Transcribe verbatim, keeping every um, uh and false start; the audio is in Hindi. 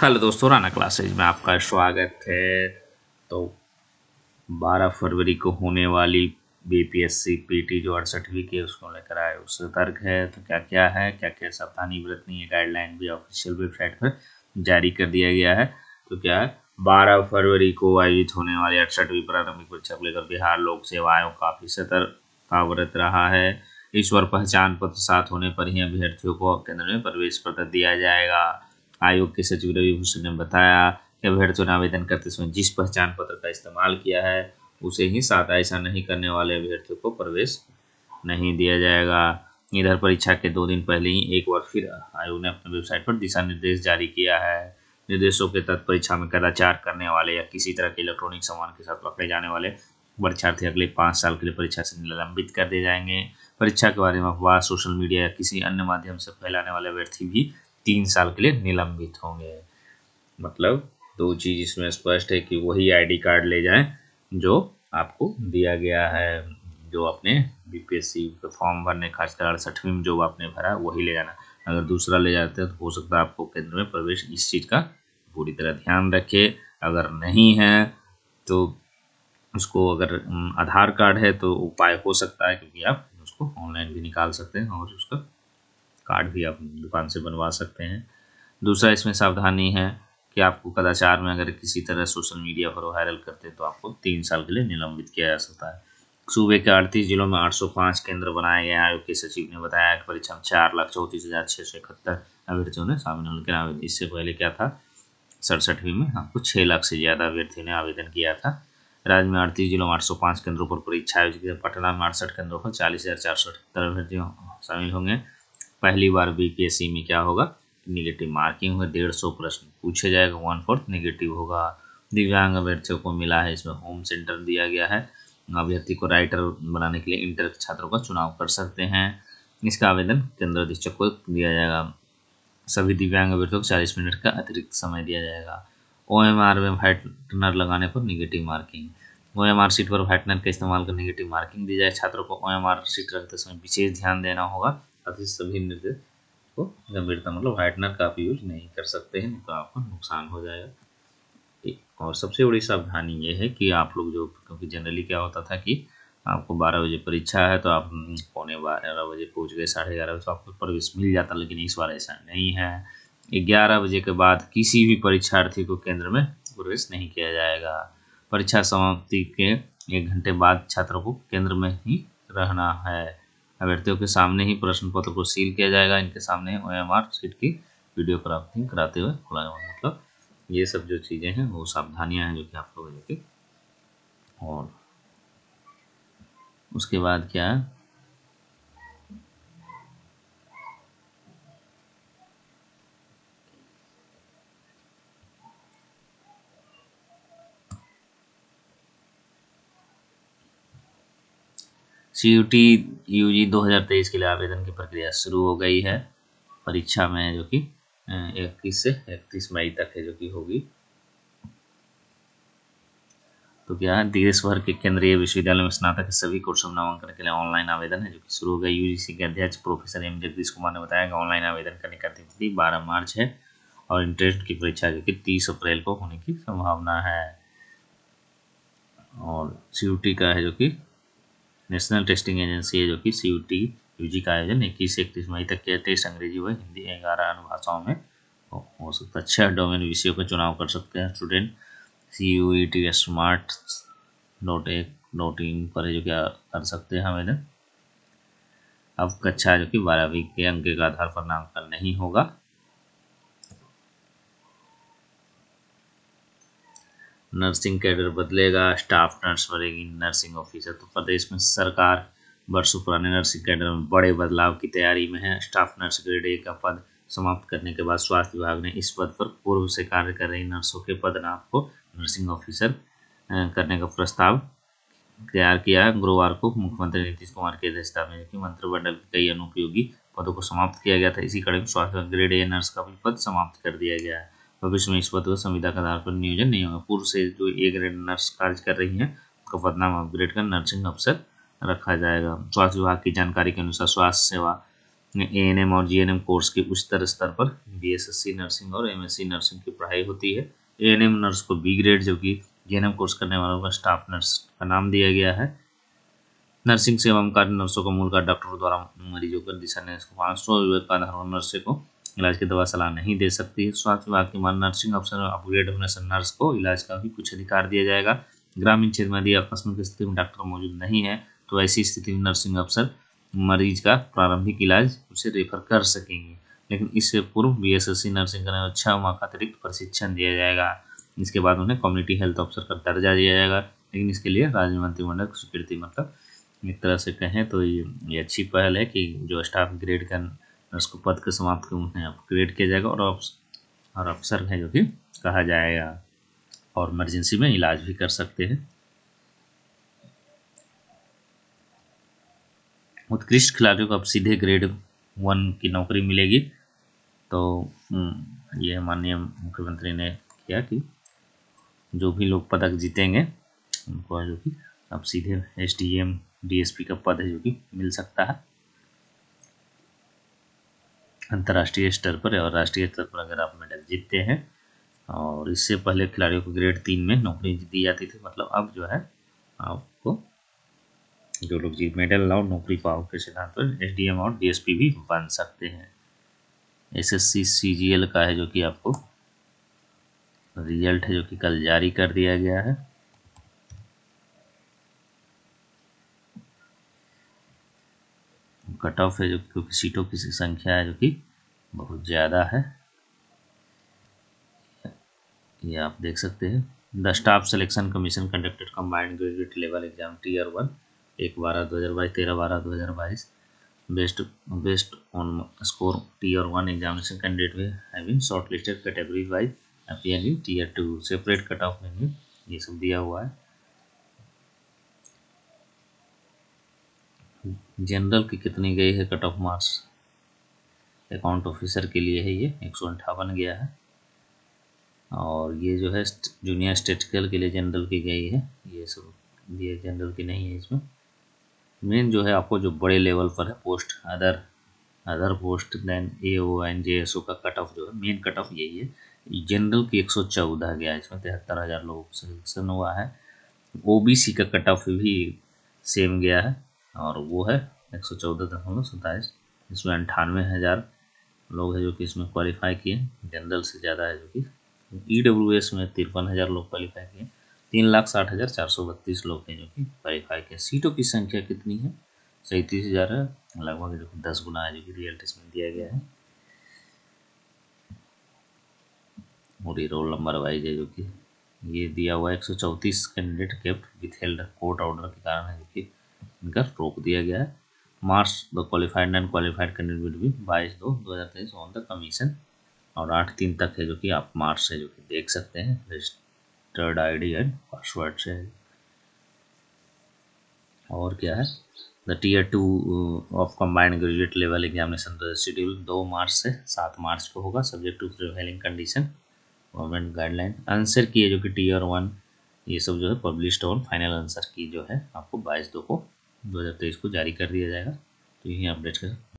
हेलो दोस्तों, राना क्लासेज में आपका स्वागत है। तो बारह फरवरी को होने वाली बीपीएससी पीटी जो अड़सठवीं के उसको लेकर आए उससे तर्क है। तो क्या क्या है, क्या क्या सावधानी बरतनी है, गाइडलाइन भी ऑफिशियल वेबसाइट पर जारी कर दिया गया है। तो क्या है, बारह फरवरी को आयोजित होने वाली अड़सठवीं प्रारंभिक परीक्षा को लेकर बिहार लोक सेवा आयोग काफी सतर्कता बरत रहा है। ईश्वर पहचान पत्र साथ होने पर ही अभ्यर्थियों को केंद्र में प्रवेश पत्र दिया जाएगा। आयोग के सचिव रवि भूषण ने बताया कि अभ्यर्थियों ने आवेदन करते समय जिस पहचान पत्र का इस्तेमाल किया है उसे ही साथ, ऐसा नहीं करने वाले अभ्यर्थियों को प्रवेश नहीं दिया जाएगा। इधर परीक्षा के दो दिन पहले ही एक बार फिर आयोग ने अपने वेबसाइट पर दिशा निर्देश जारी किया है। निर्देशों के तहत परीक्षा में कदाचार करने वाले या किसी तरह के इलेक्ट्रॉनिक सामान के साथ पकड़े जाने वाले परीक्षार्थी अगले पाँच साल के लिए परीक्षा से निलंबित कर दिए जाएंगे। परीक्षा के बारे में अफवाह सोशल मीडिया या किसी अन्य माध्यम से फैलाने वाले अभ्यर्थी भी तीन साल के लिए निलंबित होंगे। मतलब दो चीज इसमें स्पष्ट है कि वही आईडी कार्ड ले जाएं जो आपको दिया गया है, जो आपने बीपीएससी का फॉर्म भरने खासकर अड़सठवीं में जो आपने भरा वही ले जाना। अगर दूसरा ले जाते हैं तो हो सकता है आपको केंद्र में प्रवेश, इस चीज का पूरी तरह ध्यान रखे। अगर नहीं है तो उसको, अगर आधार कार्ड है तो उपाय हो सकता है, क्योंकि आप उसको ऑनलाइन भी निकाल सकते हैं और उसका कार्ड भी आप दुकान से बनवा सकते हैं। दूसरा इसमें सावधानी है कि आपको कदाचार में अगर किसी तरह सोशल मीडिया पर वायरल करते हैं तो आपको तीन साल के लिए निलंबित किया जा सकता है। सूबे के अड़तीस जिलों में आठ सौ पाँच केंद्र बनाए गए। आयोग के सचिव ने बताया कि परीक्षा में चार लाख चौंतीस हजार छः सौ इकहत्तर अभ्यर्थियों ने शामिल होने के आवेदन। इससे पहले क्या था, सड़सठवीं में आपको छः लाख से ज़्यादा अभ्यर्थियों ने आवेदन किया था। राज्य में अड़तीस जिलों में आठ सौ पाँच केंद्रों पर परीक्षा आयोजित। पटना में अड़सठ केंद्रों पर चालीस हजार चार सौ अठहत्तर अभ्यर्थी शामिल होंगे। पहली बार बीपीएससी में क्या होगा, निगेटिव मार्किंग होगा, डेढ़ सौ प्रश्न पूछे जाएगा, वन फोर्थ निगेटिव होगा। दिव्यांग अभ्यर्थियों को मिला है इसमें होम सेंटर दिया गया है। अभ्यर्थी को राइटर बनाने के लिए इंटर छात्रों का चुनाव कर सकते हैं। इसका आवेदन केंद्र अधीक्षक को दिया जाएगा। सभी दिव्यांग अभ्यर्थियों को चालीस मिनट का अतिरिक्त समय दिया जाएगा। ओएमआर में व्हाइटनर लगाने पर निगेटिव मार्किंग, ओएमआर सीट पर व्हाइटनर का इस्तेमाल कर निगेटिव मार्किंग दी जाए। छात्रों को ओएमआर सीट रखते समय विशेष ध्यान देना होगा। अति सभी निर्देश को गंभीरता, मतलब व्हाइटनर का आप यूज नहीं कर सकते हैं, तो आपको नुकसान हो जाएगा। और सबसे बड़ी सावधानी ये है कि आप लोग जो, क्योंकि जनरली क्या होता था कि आपको बारह बजे परीक्षा है तो आप पौने बारह बजे पहुंच गए, साढ़े ग्यारह बजे तो आपको प्रवेश मिल जाता, लेकिन इस बार ऐसा नहीं है। ग्यारह बजे के बाद किसी भी परीक्षार्थी को केंद्र में प्रवेश नहीं किया जाएगा। परीक्षा समाप्ति के एक घंटे बाद छात्रों को केंद्र में ही रहना है। अभ्यर्थियों के सामने ही प्रश्न पत्र को सील किया जाएगा। इनके सामने ओएमआर सीट की वीडियोग्राफिंग कराते हुए खोला जाएगा। मतलब ये सब जो चीज़ें हैं वो सावधानियां हैं जो कि आप लोगों की। और उसके बाद क्या है, सीयूटी यूजी दो हज़ार तेईस के लिए आवेदन की प्रक्रिया शुरू हो गई है। परीक्षा में जो कि इक्कीस से इकतीस मई तक है जो कि होगी। तो क्या है, देश भर के केंद्रीय विश्वविद्यालय में स्नातक के सभी कोर्सों में नामांकन के लिए ऑनलाइन आवेदन है जो कि शुरू हो गया। यूजीसी के अध्यक्ष प्रोफेसर एम जगदीश कुमार ने बताया कि ऑनलाइन आवेदन करने की अंतिम तिथि बारह मार्च है और इंटरेस्ट की परीक्षा जो कि तीस अप्रैल को होने की संभावना है। और सीयूटी का है जो कि नेशनल टेस्टिंग एजेंसी है जो कि सीयूटी यूजी का आयोजन इक्कीस से इकतीस मई तक किया। टेस्ट अंग्रेजी व हिंदी ग्यारह अन्य भाषाओं में हो सकता है। छह डोमेन विषयों का चुनाव कर सकते हैं student. C U E T smart dot एक डॉट इन पर जो क्या कर सकते हैं आवेदन। अब कक्षा जो कि बारहवीं के अंक के आधार पर नामांकन नहीं होगा। नर्सिंग कैडर बदलेगा, स्टाफ नर्स बनेगी नर्सिंग ऑफिसर। तो प्रदेश में सरकार वर्षों पुराने नर्सिंग कैडर में बड़े बदलाव की तैयारी में है। स्टाफ नर्स ग्रेड ए का पद समाप्त करने के बाद स्वास्थ्य विभाग ने इस पद पर पूर्व से कार्य कर रही नर्सों के पदनाम को नर्सिंग ऑफिसर करने का प्रस्ताव तैयार किया है। गुरुवार को मुख्यमंत्री नीतीश कुमार की अध्यक्षता में मंत्रिमंडल के कई अनुपयोगी पदों को समाप्त किया गया था। इसी कड़ी में स्वास्थ्य ग्रेड ए नर्स का भी पद समाप्त कर दिया गया है। भविष्य में इस पद को संविदा के आधार पर नियोजन नहीं होगा। पूर्व से जो ए ग्रेड नर्स कार्य कर रही हैं उनका पदनाम अपग्रेड कर नर्सिंग अफसर रखा जाएगा। स्वास्थ्य विभाग की जानकारी के अनुसार स्वास्थ्य सेवा एएनएम और जीएनएम कोर्स के उच्चतर स्तर पर बीएसएससी नर्सिंग और एमएससी नर्सिंग की पढ़ाई होती है। एएनएम नर्स को बी ग्रेड जो कि जीएनएम कोर्स करने वालों का स्टाफ नर्स का नाम दिया गया है। नर्सिंग सेवा में कार्य नर्सों का मूल कार्य डॉक्टरों द्वारा मरीजों को दिशा निर्देश को पाँच सौ विवेक का आधार नर्सों को इलाज की दवा सलाह नहीं दे सकती। स्वास्थ्य विभाग की मान नर्सिंग अफसर अपग्रेड होने से नर्स को इलाज का भी कुछ अधिकार दिया जाएगा। ग्रामीण क्षेत्र में यदि आकस्मिक स्थिति में डॉक्टर मौजूद नहीं है तो ऐसी स्थिति में नर्सिंग अफसर मरीज का प्रारंभिक इलाज उसे रेफर कर सकेंगे, लेकिन इससे पूर्व बीएसएससी नर्सिंग करने में छः माह का अतिरिक्त प्रशिक्षण दिया जाएगा। इसके बाद उन्हें कम्युनिटी हेल्थ ऑफिसर का दर्जा दिया जाएगा, लेकिन इसके लिए राज्य मंत्रिमंडल की स्वीकृति, मतलब एक तरह से कहें तो ये, ये अच्छी पहल है कि जो स्टाफ ग्रेड का नर्स को पद के समाप्त कर उन्हें अपग्रेड किया जाएगा और और अफसर है जो कि कहा जाएगा और इमरजेंसी में इलाज भी कर सकते हैं। उत्कृष्ट खिलाड़ियों को अब सीधे ग्रेड वन की नौकरी मिलेगी। तो ये माननीय मुख्यमंत्री ने किया कि जो भी लोग पदक जीतेंगे उनको जो कि अब सीधे एसडीएम डीएसपी का पद है जो कि मिल सकता है अंतर्राष्ट्रीय स्तर पर और राष्ट्रीय स्तर पर अगर आप मेडल जीतते हैं। और इससे पहले खिलाड़ियों को ग्रेड तीन में नौकरी दी जाती थी, मतलब अब जो है आपको जो लोग जी मेडल लाओ नौकरी पाओ के सिद्धांत पर एसडीएम और डीएसपी भी बन सकते हैं। एसएससी सीजीएल का है जो कि आपको रिजल्ट है जो कि कल जारी कर दिया गया है। कट ऑफ है जो क्योंकि सीटों की संख्या है जो कि बहुत ज़्यादा है, ये आप देख सकते हैं। The staff selection commission conducted combined graduate level exam tier one एक बारह दो हज़ार बाईस तेरह बारह दो हज़ार बाईस based based on score tier one examination candidate में have been shortlisted category wise appear in tier two separate cut off में ये सब दिया हुआ है। जनरल की कितनी गई है cut off marks, account officer के लिए है ये एक सौ अंठावन गया है और ये जो है जूनियर स्टेटिकल के लिए जनरल की गई है, ये सब ये जनरल की नहीं है। इसमें मेन जो है आपको जो बड़े लेवल पर है post other other post then A O and J S O का कट ऑफ जो है मेन कट ऑफ यही है। जनरल की एक सौ चौदह गया है, इसमें तिहत्तर हज़ार लोगों को सिलेक्शन हुआ है। ओबीसी का कट ऑफ भी सेम गया है और वो है एक सौ चौदह दशमलव सत्ताईस, इसमें अंठानवे हज़ार लोग हैं जो कि इसमें क्वालिफाई किए, जनरल से ज़्यादा है जो कि ई डब्ल्यू एस में तिरपन हज़ार लोग क्वालिफाई किए, तीन लाख साठ हज़ार चार सौ बत्तीस लोग हैं जो कि क्वालिफाई किए। सीटों की संख्या कितनी है, सैंतीस हज़ार है, लगभग जो कि दस गुना है जो कि रियल टेस्ट में दिया गया है। और ये रोल नंबर वाइज है जो कि ये दिया हुआ है एक सौ चौंतीस candidate kept withheld court order के कारण है जो कि इनका रोक दिया गया है। March the qualified and qualified candidate भी बाईस दो दो हज़ार तेईस ऑन द कमीशन और आठ तीन तक है जो कि आप मार्च से जो कि देख सकते हैं रजिस्टर्ड आईडी एंड पासवर्ड से। और क्या है, the tier two of combined graduate level examination schedule दो मार्च से सात मार्च को होगा subject to prevailing condition government guideline. Answer key है जो कि टीयर वन ये सब जो है पब्लिश्ड और फाइनल आंसर की जो है आपको बाईस दो को दो हज़ार तेईस को जारी कर दिया जाएगा। तो यही अपडेट है।